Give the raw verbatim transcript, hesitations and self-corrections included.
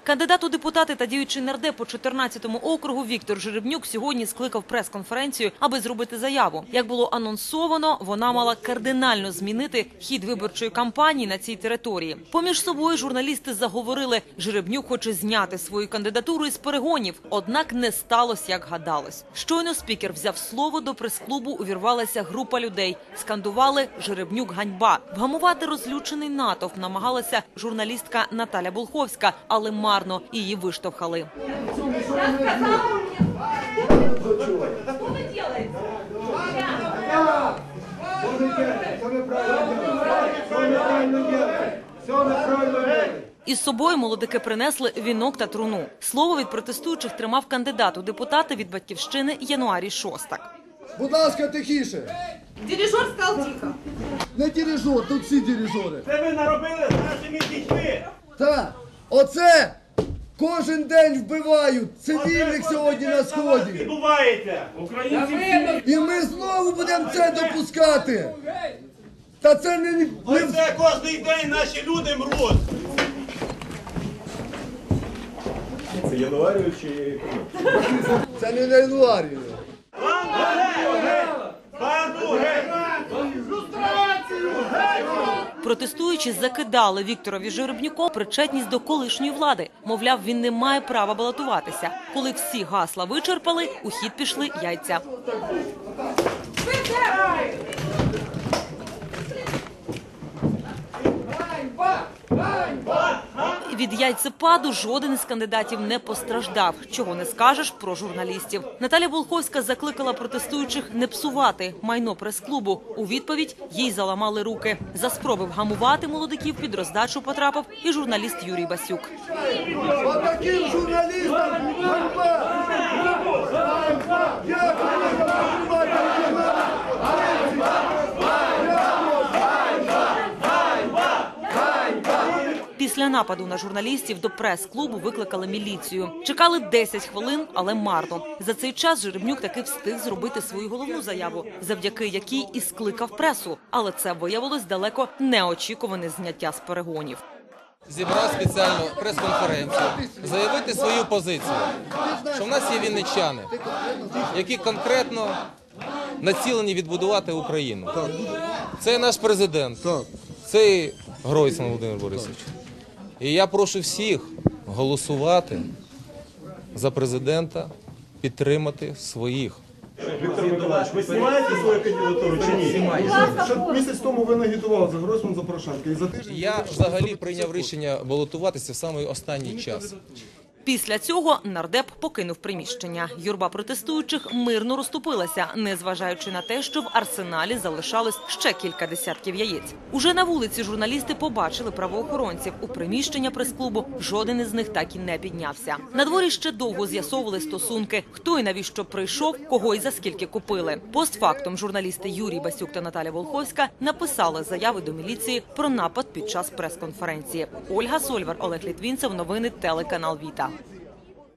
Кандидат у депутати та діючий нардеп по чотирнадцятому округу Віктор Жеребнюк сьогодні скликав прес-конференцію, аби зробити заяву. Як було анонсовано, вона мала кардинально змінити хід виборчої кампанії на цій території. Поміж собою журналісти заговорили, Жеребнюк хоче зняти свою кандидатуру із перегонів, однак не сталося, як гадалось. Щойно спікер взяв слово, до прес-клубу увірвалася група людей. Скандували «Жеребнюк – ганьба». Вгамувати розлючений натовп намагалася журналістка Наталя Болховська, але марно, її виштовхали. Із собою молодики принесли вінок та труну. Слово від протестуючих тримав кандидат у депутати від «Батьківщини» Януарій Шостак. Будь ласка, тихіше. Дирижер сказав тихо. Не дирижер, тут всі дирижери. Це ви наробили з нашими дітьми. Так, оце кожен день вбивають цивільних сьогодні на Сході. Відбувається. Українці всі. І ми знову будемо це допускати. Та це не... Ось це кожен день наші люди мруть. Це Януарію чи... Це не на Януарію. Протестуючі закидали Вікторові Жеребнюку причетність до колишньої влади. Мовляв, він не має права балотуватися. Коли всі гасла вичерпали, у хід пішли яйця. Від яйцепаду жоден із кандидатів не постраждав. Чого не скажеш про журналістів. Наталя Болховська закликала протестуючих не псувати майно прес-клубу. У відповідь їй заламали руки. За спроби вгамувати молодиків під роздачу потрапив і журналіст Юрій Басюк. Отаким журналістам ганьба! Як ви Після нападу на журналістів до прес-клубу викликали міліцію. Чекали десять хвилин, але марно. За цей час Жеребнюк таки встиг зробити свою головну заяву, завдяки якій і скликав пресу. Але це виявилось далеко неочікуване зняття з перегонів. Зібрав спеціальну прес-конференцію, заявити свою позицію, що в нас є вінничани, які конкретно націлені відбудувати Україну. Це наш президент, це Гройсман Володимир Борисович. І я прошу всіх голосувати за президента, підтримати своїх. Віктор Миколаївич, ви знімаєте свою кандидатуру чи ні? Щоб місяць тому ви нагітували за Гройсман, за Порошенка. І за тиждень... Я взагалі прийняв рішення балотуватися в самий останній час. Після цього нардеп покинув приміщення. Юрба протестуючих мирно розступилася, незважаючи на те, що в арсеналі залишалось ще кілька десятків яєць. Уже на вулиці журналісти побачили правоохоронців. У приміщення прес-клубу жоден із них так і не піднявся. На дворі ще довго з'ясовували стосунки, хто і навіщо прийшов, кого і за скільки купили. Постфактум журналісти Юрій Басюк та Наталя Болховська написали заяви до міліції про напад під час прес-конференції. Ольга Сольвар, Олег Літвінцев, новини, телеканал Віта.